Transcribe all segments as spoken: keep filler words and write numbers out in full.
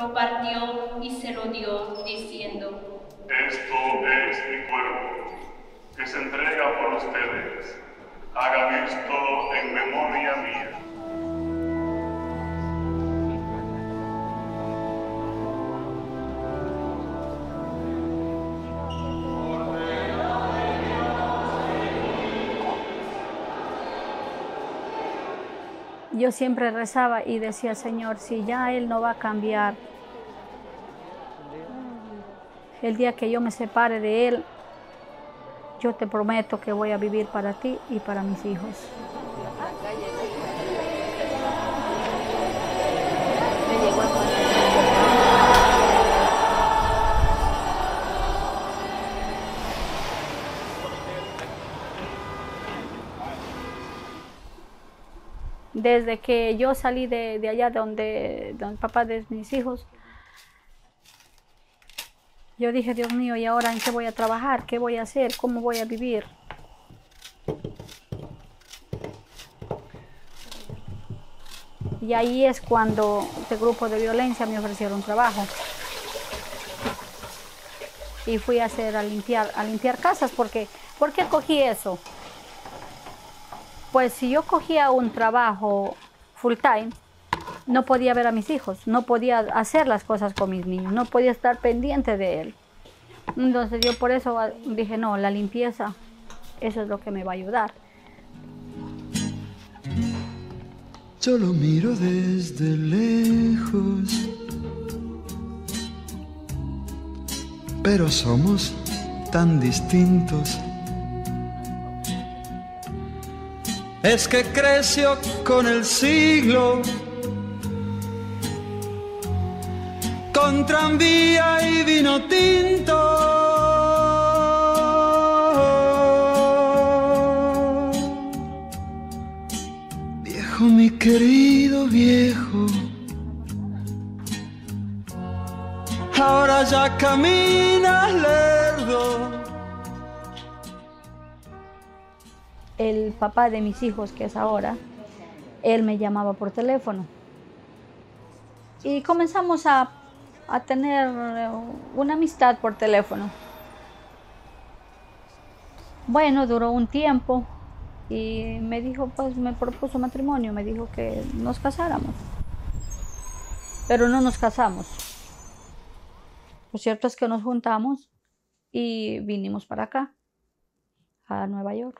lo partió y se lo dio, diciendo: esto es mi cuerpo, que se entrega por ustedes. Hagan esto en memoria mía. Yo siempre rezaba y decía: Señor, si ya Él no va a cambiar, el día que yo me separe de Él, yo te prometo que voy a vivir para ti y para mis hijos. Desde que yo salí de, de allá donde, donde el papá de mis hijos, yo dije: Dios mío, ¿y ahora en qué voy a trabajar? ¿Qué voy a hacer? ¿Cómo voy a vivir? Y ahí es cuando este grupo de violencia me ofrecieron trabajo. Y fui a hacer a limpiar, a limpiar casas. Porque, ¿por qué cogí eso? Pues si yo cogía un trabajo full time, no podía ver a mis hijos, no podía hacer las cosas con mis niños, no podía estar pendiente de él. Entonces yo por eso dije: no, la limpieza, eso es lo que me va a ayudar. Yo lo miro desde lejos, pero somos tan distintos. Es que creció con el siglo, con tranvía y vino tinto. Viejo, mi querido viejo, ahora ya caminas lerdo. El papá de mis hijos, que es ahora, él me llamaba por teléfono. Y comenzamos a, a tener una amistad por teléfono. Bueno, duró un tiempo y me dijo, pues me propuso matrimonio, me dijo que nos casáramos. Pero no nos casamos. Lo cierto es que nos juntamos y vinimos para acá, a Nueva York.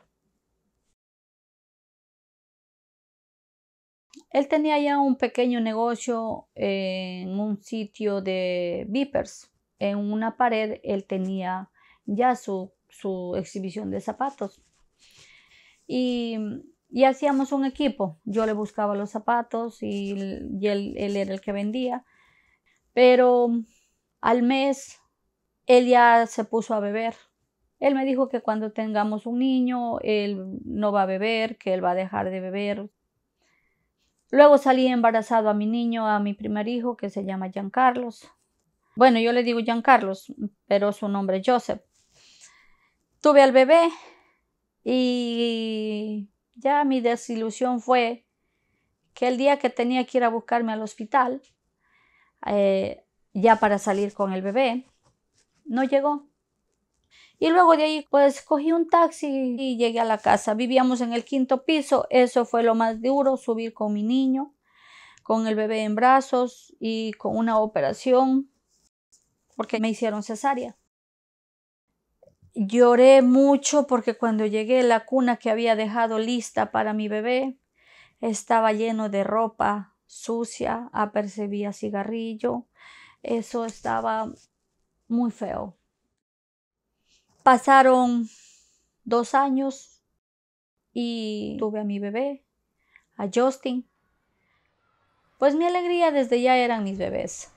Él tenía ya un pequeño negocio en un sitio de beepers. En una pared él tenía ya su, su exhibición de zapatos. Y, y hacíamos un equipo. Yo le buscaba los zapatos y, y él, él era el que vendía. Pero al mes él ya se puso a beber. Él me dijo que cuando tengamos un niño, él no va a beber, que él va a dejar de beber. Luego salí embarazado a mi niño, a mi primer hijo, que se llama Giancarlos. Bueno, yo le digo Giancarlos, pero su nombre es Joseph. Tuve al bebé y ya mi desilusión fue que el día que tenía que ir a buscarme al hospital, eh, ya para salir con el bebé, no llegó. Y luego de ahí pues cogí un taxi y llegué a la casa. Vivíamos en el quinto piso. Eso fue lo más duro, subir con mi niño, con el bebé en brazos y con una operación porque me hicieron cesárea. Lloré mucho porque cuando llegué, la cuna que había dejado lista para mi bebé estaba lleno de ropa sucia, apercibía cigarrillo. Eso estaba muy feo. Pasaron dos años y tuve a mi bebé, a Justin. Pues mi alegría desde ya eran mis bebés.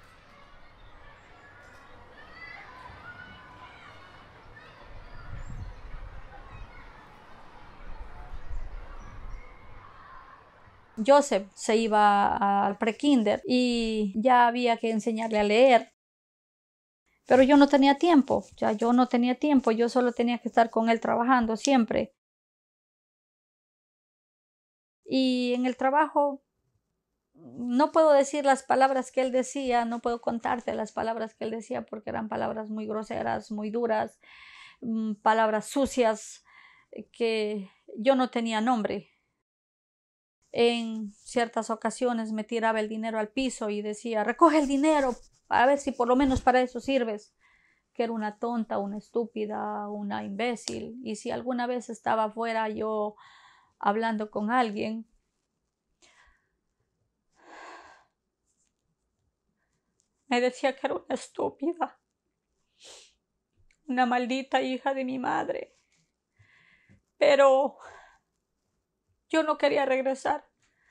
Joseph se iba al prekinder y ya había que enseñarle a leer. Pero yo no tenía tiempo, ya yo no tenía tiempo, yo solo tenía que estar con él trabajando siempre. Y en el trabajo no puedo decir las palabras que él decía, no puedo contarte las palabras que él decía porque eran palabras muy groseras, muy duras, palabras sucias, que yo no tenía nombre. En ciertas ocasiones me tiraba el dinero al piso y decía, recoge el dinero para ver si por lo menos para eso sirves. Que era una tonta, una estúpida, una imbécil. Y si alguna vez estaba afuera yo hablando con alguien, me decía que era una estúpida, una maldita hija de mi madre. Pero yo no quería regresar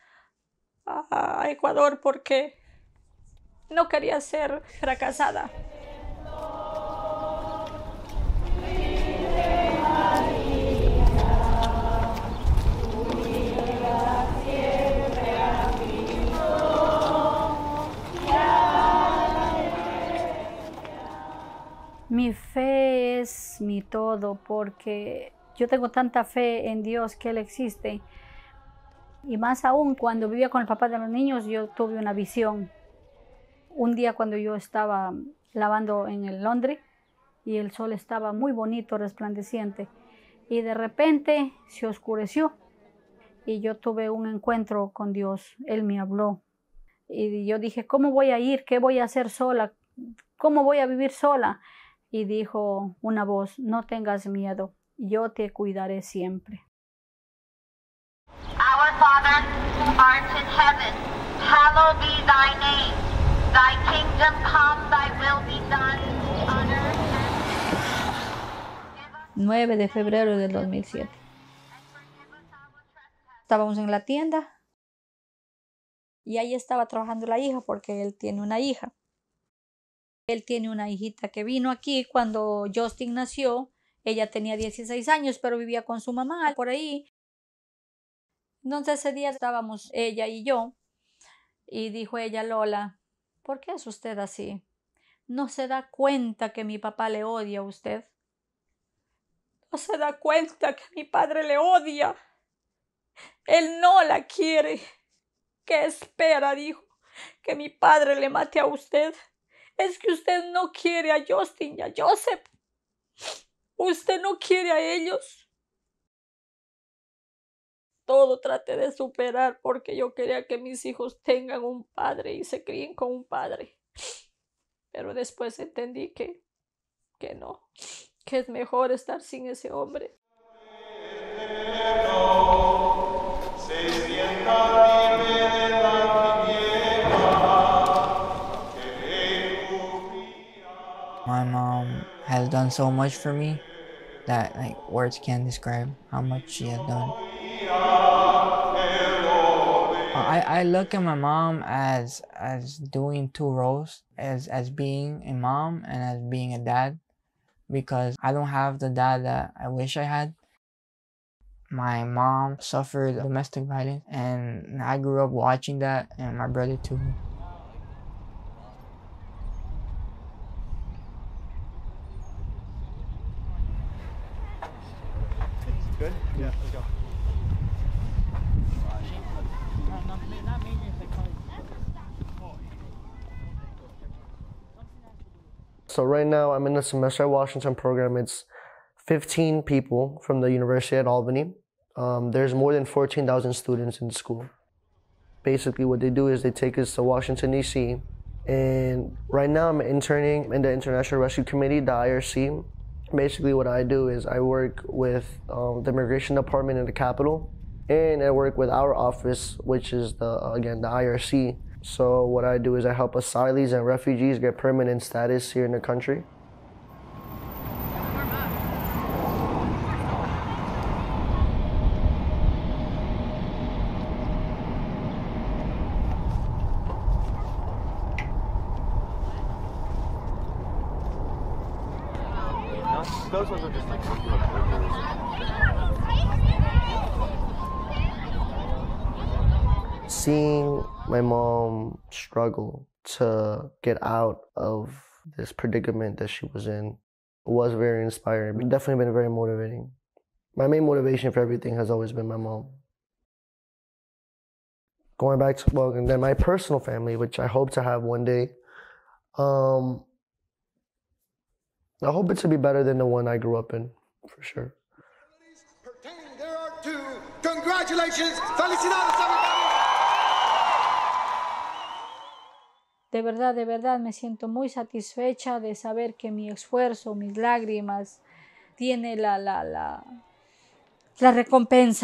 a Ecuador porque no quería ser fracasada. Mi fe es mi todo porque yo tengo tanta fe en Dios que Él existe. Y más aún cuando vivía con el papá de los niños yo tuve una visión. Un día cuando yo estaba lavando en el laundry y el sol estaba muy bonito, resplandeciente. Y de repente se oscureció y yo tuve un encuentro con Dios. Él me habló y yo dije, ¿cómo voy a ir? ¿Qué voy a hacer sola? ¿Cómo voy a vivir sola? Y dijo una voz, no tengas miedo, yo te cuidaré siempre. Our Father, who art in heaven, hallowed be thy name. Thy kingdom come, thy will be done on earth as nueve de febrero del dos mil siete. Estábamos en la tienda y ahí estaba trabajando la hija porque él tiene una hija. Él tiene una hijita que vino aquí cuando Justin nació. Ella tenía dieciséis años, pero vivía con su mamá por ahí. Entonces ese día estábamos ella y yo. Y dijo ella, Lola, ¿por qué es usted así? ¿No se da cuenta que mi papá le odia a usted? ¿No se da cuenta que mi padre le odia? Él no la quiere. ¿Qué espera? Dijo, que mi padre le mate a usted. Es que usted no quiere a Justin y a Joseph. Usted no quiere a ellos. Todo traté de superar porque yo quería que mis hijos tengan un padre y se críen con un padre. Pero después entendí que, que no, que es mejor estar sin ese hombre. My mom has done so much for me that like words can't describe how much she has done. I, I look at my mom as as doing two roles, as as being a mom and as being a dad, because I don't have the dad that I wish I had. My mom suffered domestic violence and I grew up watching that, and my brother too. Good? Yeah, let's go. So right now I'm in the semester at Washington program. It's fifteen people from the University at Albany. Um, there's more than fourteen thousand students in the school. Basically what they do is they take us to Washington, D C And right now I'm interning in the International Rescue Committee, the I R C. Basically what I do is I work with um, the Immigration Department in the Capitol, and I work with our office, which is the again the I R C. So what I do is I help asylees and refugees get permanent status here in the country. Those ones are just like Seeing my mom struggle to get out of this predicament that she was in was very inspiring. Definitely been very motivating. My main motivation for everything has always been my mom. going back to, well, and then my personal family, which I hope to have one day. Um, I hope it to be better than the one I grew up in, for sure. Pertaining thereunto. Congratulations, felicidades, everybody. De verdad, de verdad me siento muy satisfecha de saber que mi esfuerzo, mis lágrimas, tiene la, la, la, la recompensa.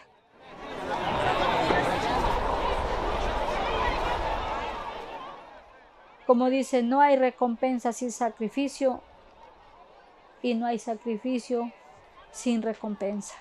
Como dice, no hay recompensa sin sacrificio y no hay sacrificio sin recompensa.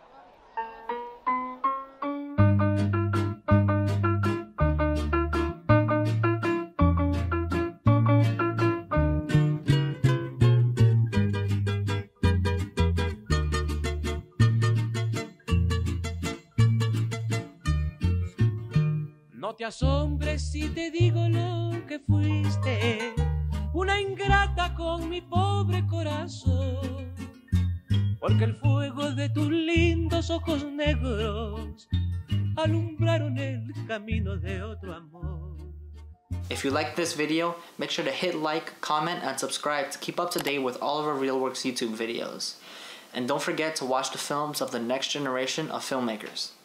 No te asombres si te digo lo que fuiste, una ingrata con mi pobre corazón, porque el fuego de tus lindos ojos negros alumbraron el camino de otro amor. If you liked this video, make sure to hit like, comment, and subscribe to keep up to date with all of our RealWorks YouTube videos. And don't forget to watch the films of the next generation of filmmakers.